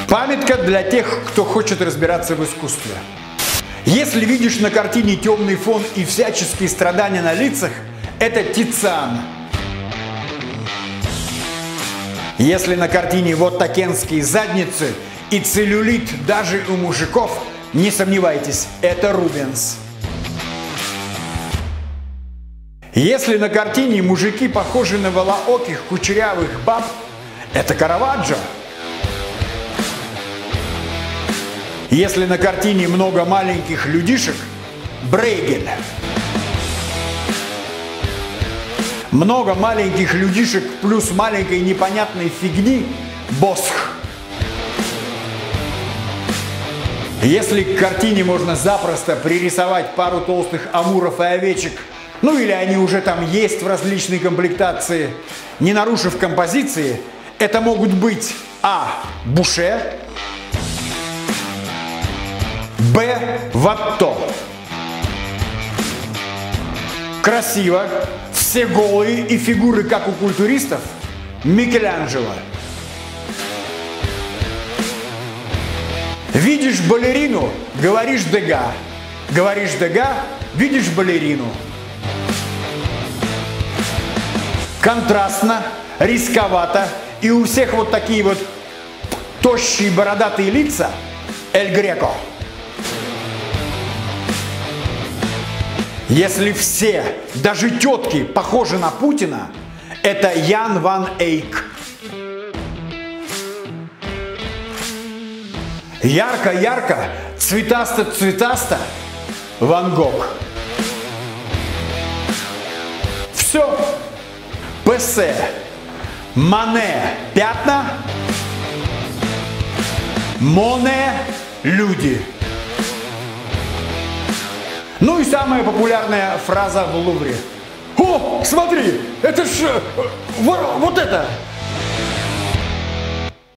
Памятка для тех, кто хочет разбираться в искусстве. Если видишь на картине темный фон и всяческие страдания на лицах, это Тициан. Если на картине вот такенские задницы и целлюлит даже у мужиков, не сомневайтесь, это Рубенс. Если на картине мужики похожи на волооких кучерявых баб, это Караваджо. Если на картине много маленьких людишек, Брейгель. Много маленьких людишек плюс маленькой непонятной фигни, Босх. Если к картине можно запросто пририсовать пару толстых амуров и овечек, ну или они уже там есть в различной комплектации, не нарушив композиции, это могут быть А. Буше, Б. Ватто. Красиво, все голые и фигуры, как у культуристов, Микеланджело. Видишь балерину, говоришь Дега. Говоришь Дега, видишь балерину. Контрастно, рисковато, и у всех вот такие вот тощие бородатые лица, Эль Греко. Если все, даже тетки, похожи на Путина, это Ян ван Эйк. Ярко-ярко, цветасто-цветасто, Ван Гог. Все. Пессе, Мане, пятна, Моне, люди. Ну и самая популярная фраза в Лувре. О, смотри, это ж вот это.